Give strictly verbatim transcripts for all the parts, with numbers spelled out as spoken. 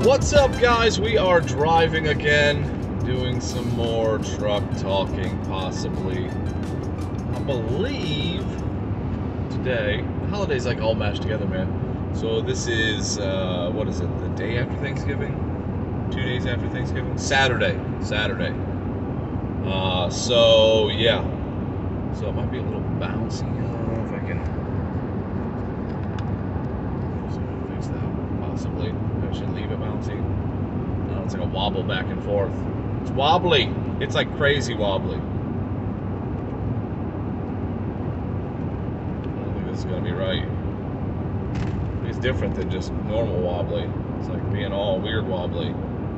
What's up, guys? We are driving again, doing some more truck talking, possibly. I believe today, the holidays like all mashed together, man. So this is, uh, what is it, the day after Thanksgiving? Two days after Thanksgiving? Saturday, Saturday. Uh, so, yeah. So it might be a little bouncy. I don't know if I can fix that, possibly. I should leave it bouncy. No, it's like a wobble back and forth. It's wobbly. It's like crazy wobbly. I don't think this is gonna be right. It's different than just normal wobbly. It's like being all weird wobbly.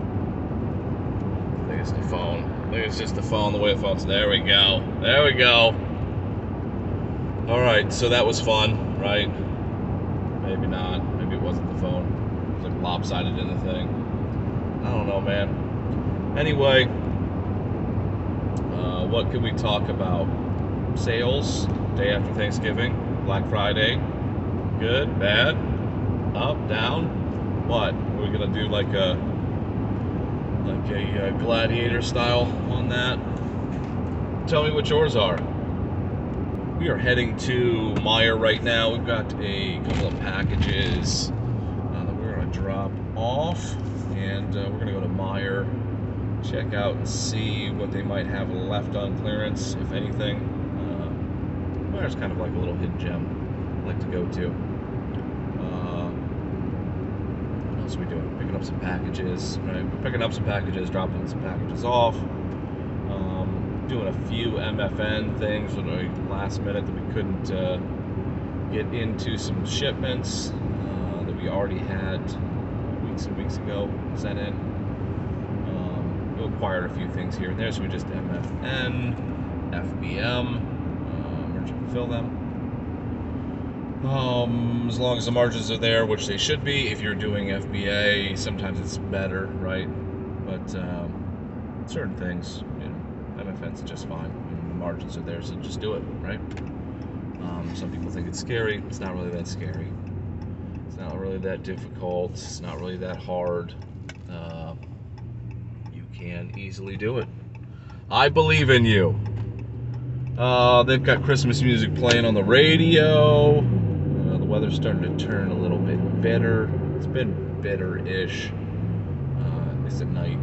I think it's the phone. I think it's just the phone, the way the phone's. There we go. There we go. All right, so that was fun, right? Maybe not. Maybe it wasn't the phone. It was like lopsided in the thing. I don't know, man. Anyway, uh, what can we talk about? Sales, day after Thanksgiving, Black Friday. Good, bad, up, down. What? Are we gonna do like a like a uh, gladiator style on that? Tell me what yours are. We are heading to Meijer right now. We've got a couple of packages uh, that we're gonna drop off, and uh, we're gonna go to Meijer, check out and see what they might have left on clearance, if anything. Uh, Meijer's kind of like a little hidden gem I like to go to. Uh, what else are we doing? Picking up some packages, right? We're picking up some packages, dropping some packages off. Um, doing a few M F N things at the last minute that we couldn't uh, get into some shipments uh, that we already had weeks and weeks ago sent in. Um, we acquired a few things here and there, so we just M F N, F B M, uh, merchant fulfill them. Um, as long as the margins are there, which they should be. If you're doing F B A, sometimes it's better, right? But um, certain things, you know, M F N's just fine. And the margins are there, so just do it, right? Um, some people think it's scary. It's not really that scary. It's not really that difficult. It's not really that hard. Uh, you can easily do it. I believe in you. Uh, they've got Christmas music playing on the radio. Uh, the weather's starting to turn a little bit bitter. It's been bitter-ish, uh, at least at night.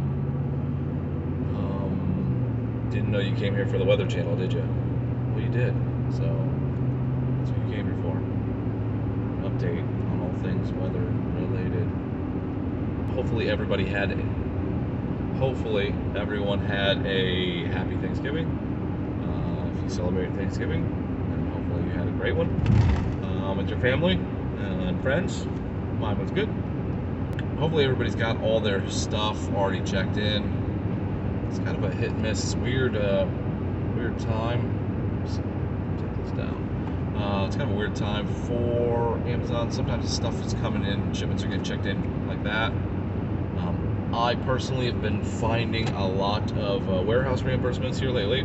Didn't know you came here for the Weather Channel, did you? Well, you did. So that's what you came here for. Update on all things weather related. Hopefully everybody had. A, hopefully everyone had a happy Thanksgiving. Uh, if you celebrate Thanksgiving, then hopefully you had a great one um, with your family and friends. Mine was good. Hopefully everybody's got all their stuff already checked in. It's kind of a hit and miss. It's weird, uh, weird time. Let's take this down. Uh, it's kind of a weird time for Amazon. Sometimes the stuff is coming in, shipments are getting checked in like that. Um, I personally have been finding a lot of uh, warehouse reimbursements here lately.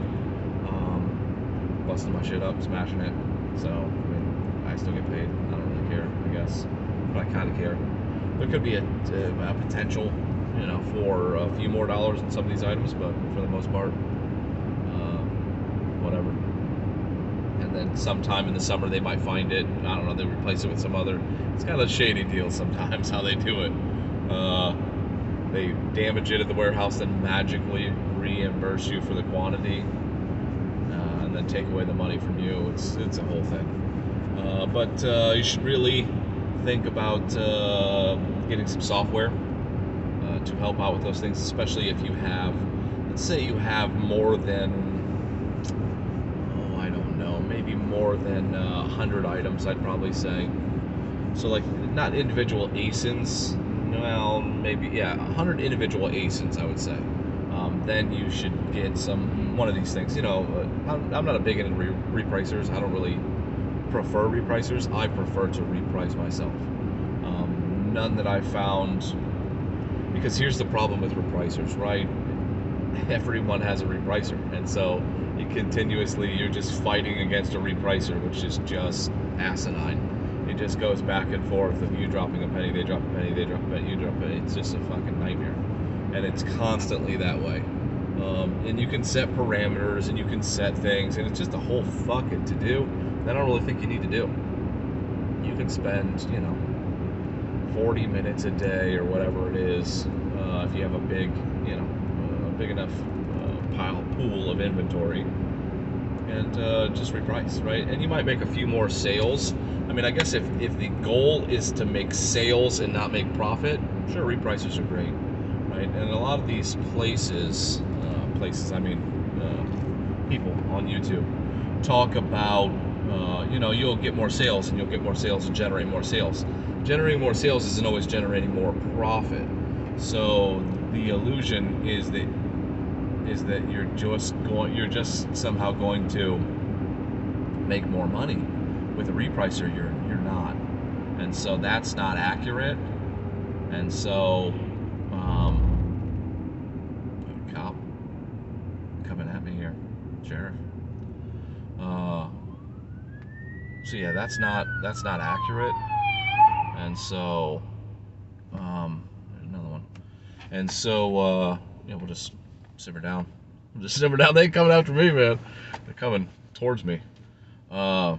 Um, busting my shit up, smashing it. So, I mean, I still get paid. I don't really care, I guess. But I kind of care. There could be a, a, a potential, you know, for a few more dollars in some of these items, but for the most part, uh, whatever. And then sometime in the summer they might find it. I don't know. They replace it with some other. It's kind of a shady deal sometimes how they do it. Uh, they damage it at the warehouse, then magically reimburse you for the quantity, uh, and then take away the money from you. It's it's a whole thing. Uh, but uh, you should really think about uh, getting some software to help out with those things, especially if you have, let's say you have more than, oh, I don't know, maybe more than uh, one hundred items, I'd probably say. So like, not individual A S I Ns, well, maybe, yeah, one hundred individual A S I Ns, I would say. Um, then you should get some, one of these things, you know, uh, I'm, I'm not a big into re repricers. I don't really prefer repricers. I prefer to reprice myself. Um, none that I found. Because here's the problem with repricers, right? Everyone has a repricer, and so you continuously, you're just fighting against a repricer, which is just asinine. It just goes back and forth of you dropping a penny, they drop a penny, they drop a penny, you drop a penny. It's just a fucking nightmare. And it's constantly that way. Um, and you can set parameters and you can set things, and it's just a whole fucking to do that I don't really think you need to do. You can spend, you know, forty minutes a day or whatever it is, uh, if you have a big, you know, a big enough uh, pile, pool of inventory, and uh, just reprice, right? And you might make a few more sales. I mean, I guess if, if the goal is to make sales and not make profit, sure, repricers are great, right? And a lot of these places, uh, places, I mean, uh, people on YouTube talk about, uh, you know, you'll get more sales and you'll get more sales and generate more sales. Generating more sales isn't always generating more profit. So the illusion is that is that you're just going, you're just somehow going to make more money. With a repricer, you're you're not, and so that's not accurate. And so, um, cop coming at me here, sheriff. Uh, so yeah, that's not that's not accurate. And so, um, there's another one. And so, uh, yeah, we'll just simmer down. We'll just simmer down. They ain't coming after me, man. They're coming towards me. Uh,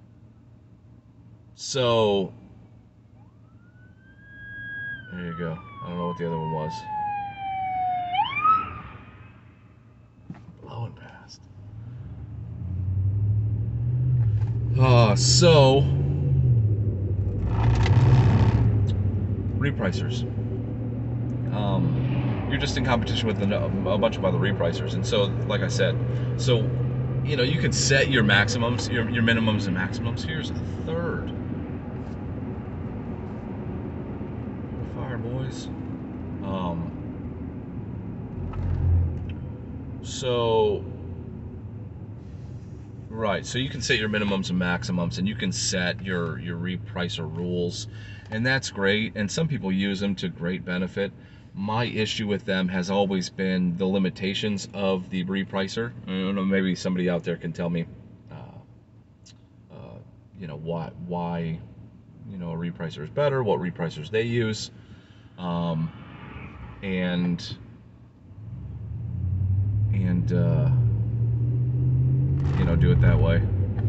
so, there you go. I don't know what the other one was. Blowing past. Uh, so, repricers. Um, you're just in competition with a, a bunch of other repricers, and so, like I said, so you know you can set your maximums, your your minimums and maximums. Here's a third. Fire, boys. Um, so. Right, so you can set your minimums and maximums, and you can set your your repricer rules, and that's great, and some people use them to great benefit. My issue with them has always been the limitations of the repricer. I don't know, maybe somebody out there can tell me, uh, uh, you know, why why you know a repricer is better, what repricers they use, um, and and. Uh, you know, do it that way.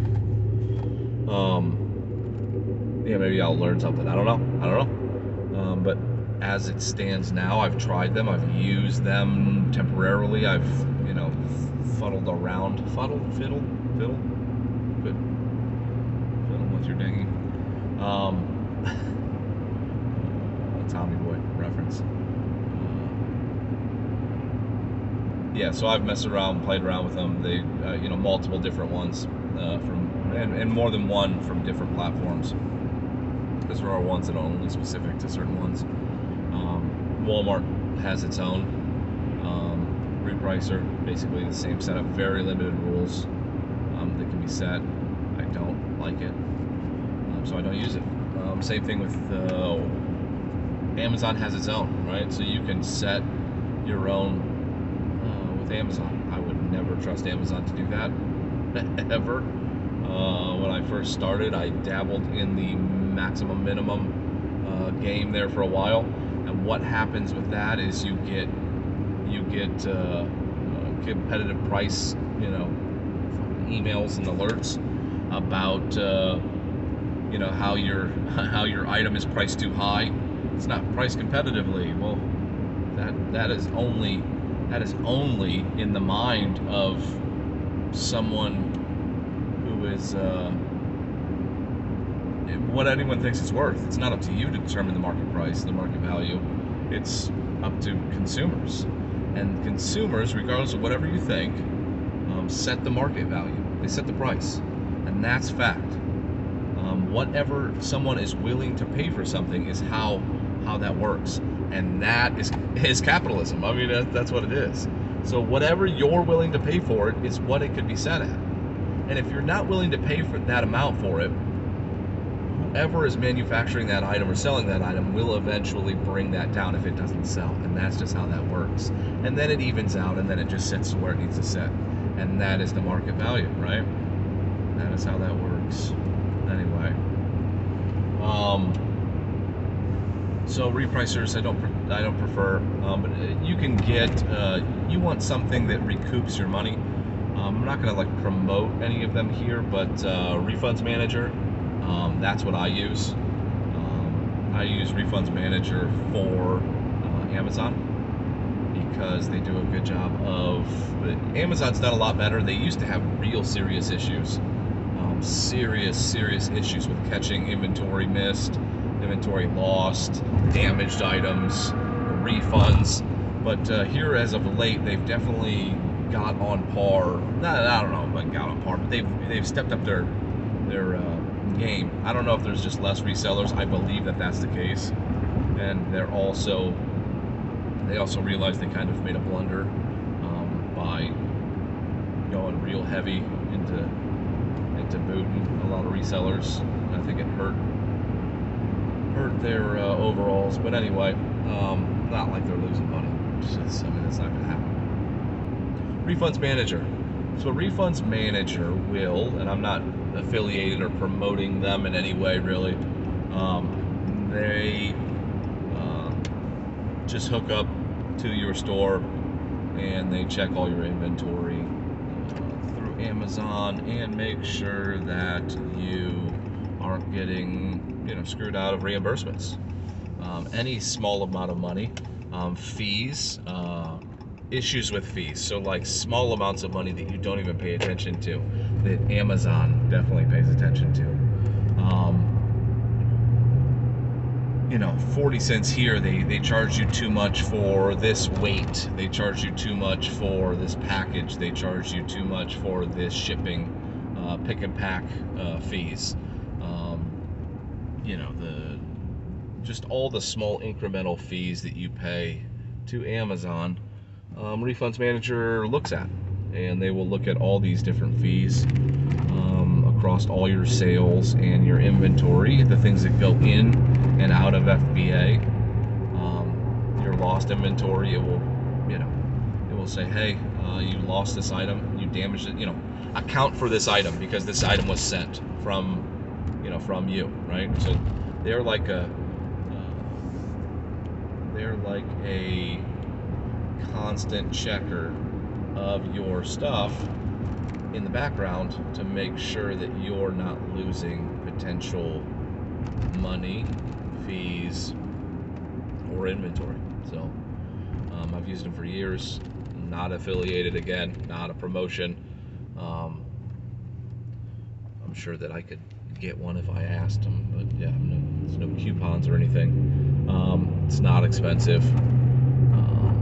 Um, yeah, maybe I'll learn something. I don't know. I don't know. Um, but as it stands now, I've tried them. I've used them temporarily. I've, you know, fuddled around. Fuddle? Fiddle? Fiddle? Good. Fiddle with your dinghy. Um, a Tommy Boy reference. Yeah, so I've messed around, played around with them. They, uh, you know, multiple different ones uh, from, and, and more than one from different platforms. Because there are ones that are only specific to certain ones. Um, Walmart has its own um, repricer, basically the same setup, very limited rules um, that can be set. I don't like it, um, so I don't use it. Um, same thing with uh, Amazon has its own, right? So you can set your own. Amazon. I would never trust Amazon to do that, ever. Uh, when I first started, I dabbled in the maximum minimum uh, game there for a while, and what happens with that is you get you get uh, uh, competitive price, you know, emails and alerts about uh, you know how your how your item is priced too high. It's not priced competitively. Well, that that is only That is only in the mind of someone who is uh, what anyone thinks it's worth. It's not up to you to determine the market price, the market value. It's up to consumers. And consumers, regardless of whatever you think, um, set the market value. They set the price. And that's fact. Um, whatever someone is willing to pay for something is how how that works. And that is, is capitalism. I mean, that, that's what it is. So whatever you're willing to pay for it is what it could be set at. And if you're not willing to pay for that amount for it, whoever is manufacturing that item or selling that item will eventually bring that down if it doesn't sell. And that's just how that works. And then it evens out, and then it just sits where it needs to sit. And that is the market value, right? That is how that works. Anyway. Um, so repricers, I don't, I don't prefer. Um, but you can get, uh, you want something that recoups your money. Um, I'm not going to like promote any of them here, but uh, Refunds Manager, um, that's what I use. Um, I use Refunds Manager for uh, Amazon because they do a good job of. Amazon's done a lot better. They used to have real serious issues, um, serious, serious issues with catching inventory missed, inventory lost, damaged items, refunds. But uh, here, as of late, they've definitely got on par. I don't know, but got on par. But they've they've stepped up their their uh, game. I don't know if there's just less resellers. I believe that that's the case, and they're also they also realized they kind of made a blunder um, by going real heavy into into booting a lot of resellers. And I think it hurt hurt their uh, overalls. But anyway, um, not like they're losing money. It's just, I mean, it's not going to happen. Refunds Manager. So a Refunds Manager will, and I'm not affiliated or promoting them in any way really, um, they uh, just hook up to your store and they check all your inventory uh, through Amazon and make sure that you aren't getting, you know, screwed out of reimbursements. Um, any small amount of money, um, fees, uh, issues with fees, so like small amounts of money that you don't even pay attention to, that Amazon definitely pays attention to. Um, you know, forty cents here, they, they charge you too much for this weight, they charge you too much for this package, they charge you too much for this shipping, uh, pick and pack uh, fees. Um, you know, the just all the small incremental fees that you pay to Amazon, um, Refunds Manager looks at, and they will look at all these different fees um, across all your sales and your inventory, the things that go in and out of F B A. Um, your lost inventory, it will, you know, it will say, hey, uh, you lost this item, you damaged it, you know, account for this item because this item was sent from, you know, from you, right? So they're like a, they're like a constant checker of your stuff in the background to make sure that you're not losing potential money, fees, or inventory. So um, I've used them for years, not affiliated, again, not a promotion. um, I'm sure that I could get one if I asked them, but yeah, no, there's no coupons or anything. Um, it's not expensive. Um,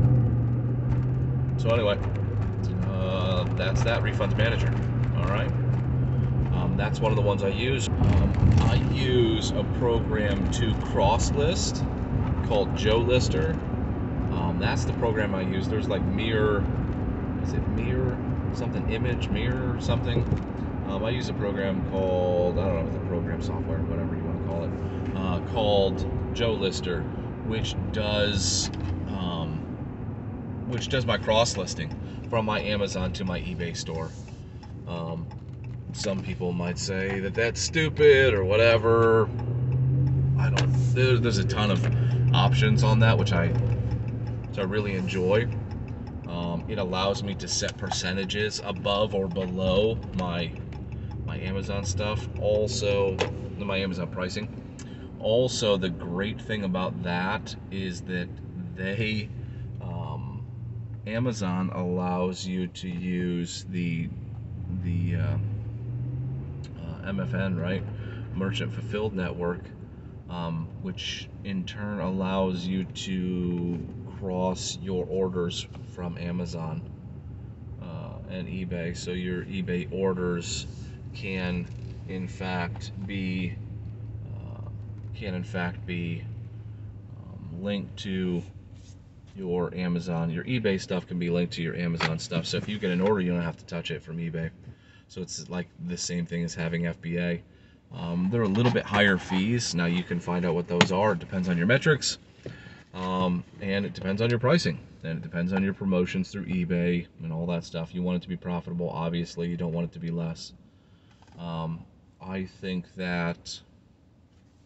so anyway, uh, that's that Refunds Manager. All right, um, that's one of the ones I use. Um, I use a program to cross list called Joe Lister. Um, that's the program I use. There's like Mirror, is it Mirror something, Image Mirror or something? Um, I use a program called, I don't know, the program software, whatever you want to call it, uh, called Joe Lister, which does um, which does my cross listing from my Amazon to my eBay store. Um, some people might say that that's stupid or whatever. I don't. There, there's a ton of options on that, which I which I really enjoy. Um, it allows me to set percentages above or below my my Amazon stuff. Also, my Amazon pricing. Also, the great thing about that is that they um, Amazon allows you to use the the uh, uh, M F N, right, Merchant Fulfilled Network, um, which in turn allows you to cross your orders from Amazon uh, and eBay. So your eBay orders can in fact be uh, can in fact be um, linked to your Amazon. Your eBay stuff can be linked to your Amazon stuff. So if you get an order, you don't have to touch it from eBay. So it's like the same thing as having F B A. Um, they're a little bit higher fees. Now you can find out what those are. It depends on your metrics, um, and it depends on your pricing, and it depends on your promotions through eBay and all that stuff. You want it to be profitable, obviously. You don't want it to be less. Um, I think that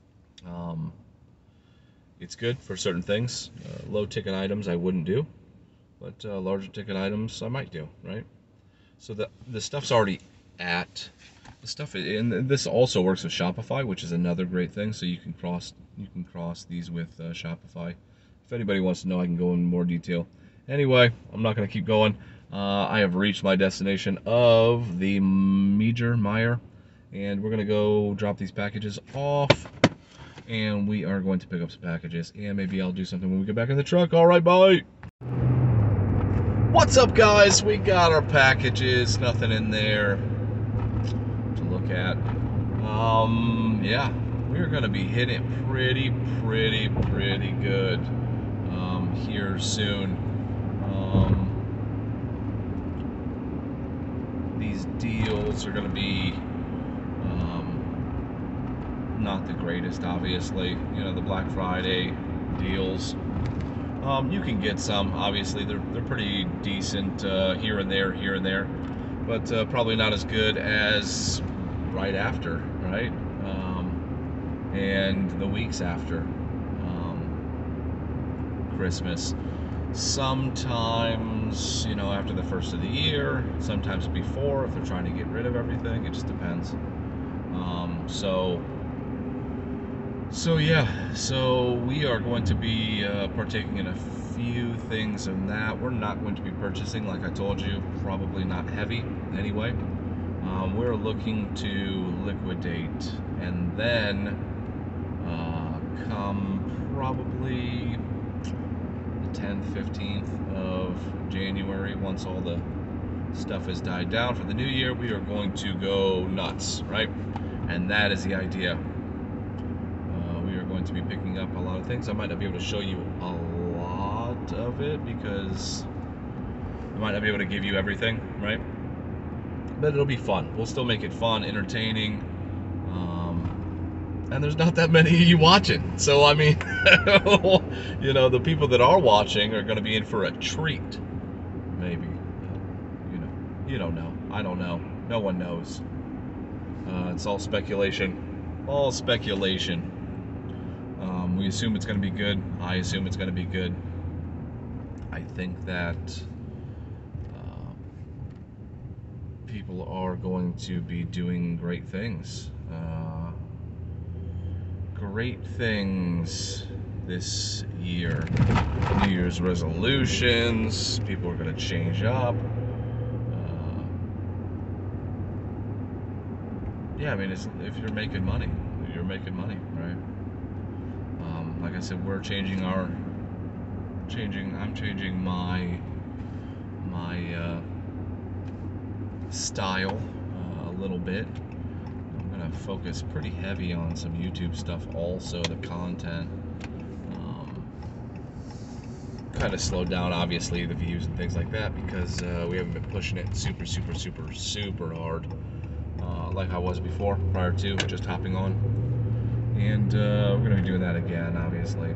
Um, it's good for certain things. Uh, low ticket items I wouldn't do, but uh, larger ticket items I might do, right? So the the stuff's already at the stuff, and this also works with Shopify, which is another great thing. So you can cross you can cross these with uh, Shopify. If anybody wants to know, I can go in more detail. Anyway, I'm not going to keep going. Uh, I have reached my destination of the Meager Meyer, and we're going to go drop these packages off, and we are going to pick up some packages, and maybe I'll do something when we get back in the truck. All right, bye. What's up, guys? We got our packages. Nothing in there to look at. Um, yeah, we're going to be hitting it pretty, pretty, pretty good um, here soon. Um, these deals are going to be um, not the greatest, obviously. You know, the Black Friday deals. Um, you can get some, obviously. They're, they're pretty decent uh, here and there, here and there. But uh, probably not as good as right after, right? Um, and the weeks after um, Christmas. Sometimes, you know, after the first of the year, sometimes before, if they're trying to get rid of everything. It just depends. Um, so, so yeah, so we are going to be uh, partaking in a few things in that. We're not going to be purchasing, like I told you, probably not heavy anyway. Um, we're looking to liquidate, and then uh, come probably tenth, fifteenth of January, once all the stuff has died down for the new year, we are going to go nuts, right? And that is the idea. Uh, we are going to be picking up a lot of things. I might not be able to show you a lot of it because I might not be able to give you everything, right? But it'll be fun. We'll still make it fun, entertaining. And there's not that many of you watching. So, I mean, you know, the people that are watching are going to be in for a treat. Maybe. You know, you don't know. I don't know. No one knows. Uh, it's all speculation. All speculation. Um, we assume it's going to be good. I assume it's going to be good. I think that uh, people are going to be doing great things. Uh, Great things this year. New Year's resolutions. People are going to change up. Uh, yeah, I mean, it's, if you're making money, you're making money, right? Um, like I said, we're changing our, changing. I'm changing my my uh, style uh, a little bit. Focus pretty heavy on some YouTube stuff also. The content um, kind of slowed down, obviously, the views and things like that, because uh, we haven't been pushing it super super super super hard uh, like I was before, prior to just hopping on. And uh, we're gonna be doing that again, obviously.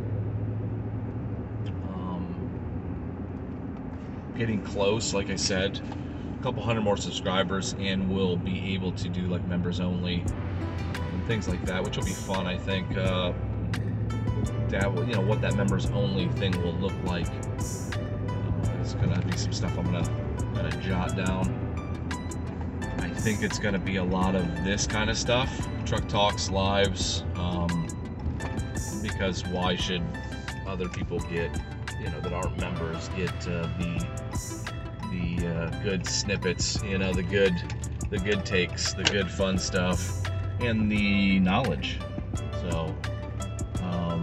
Um, getting close, like I said, a couple hundred more subscribers, and we'll be able to do like members only and things like that, which will be fun. I think uh, that, you know, what that members only thing will look like. Uh, it's gonna be some stuff I'm gonna gonna jot down. I think it's gonna be a lot of this kind of stuff, truck talks, lives, um, because why should other people get, you know, that aren't members get uh, the the uh, good snippets, you know, the good the good takes, the good fun stuff, and the knowledge. So um,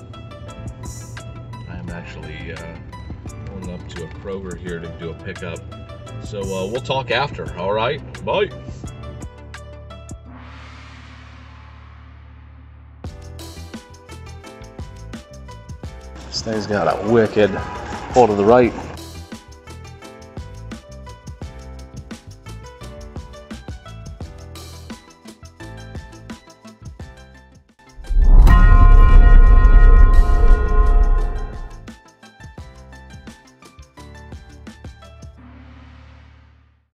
I'm actually uh, pulling up to a Kroger here to do a pickup. So uh, we'll talk after. All right, bye. This thing's got a wicked pull to the right.